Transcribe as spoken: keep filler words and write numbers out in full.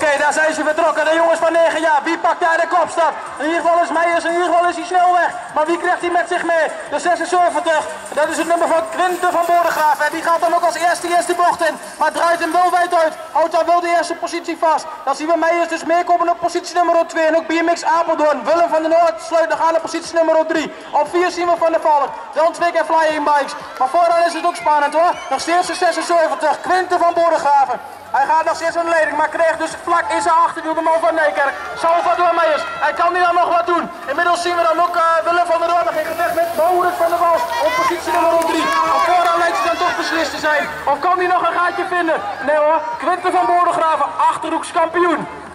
okay, daar zijn ze vertrokken. De jongens van negen jaar. Wie pakt daar de kopstap? In ieder geval is Meijers, in ieder geval is hij snel weg. Maar wie krijgt hij met zich mee? De zesenzeventig. Dat is het nummer van Quinten van Bodegraven. En die gaat dan ook als eerste de eerste bocht in. Maar draait hem wel wijd uit. Houdt dan wel de eerste positie vast. Dan zien we Meijers dus meekomen op positie nummer twee. En ook B M X Apeldoorn. Willem van der Noord sluit nog aan op positie nummer drie. Op vier zien we Van der Valk. Dan twee keer Flying Bikes. Maar vooraan is het ook spannend hoor. Nog steeds de zesenzeventig. Quinten van Bodegraven. Hij gaat nog steeds aan de leiding, maar krijgt dus vlak in zijn achterwiel de man van Nijkerk. Salvador Meijers. Hij kan hier dan nog wat doen. Inmiddels zien we dan ook uh, Willem van der Noord nog in gevecht met Maurits van der Wals op positie nummer drie. Op vooraan lijkt het dan toch beslist te zijn. Of kan hij nog een gaatje vinden? Nee hoor, Quinten van Bodegraven, Achterhoeks kampioen.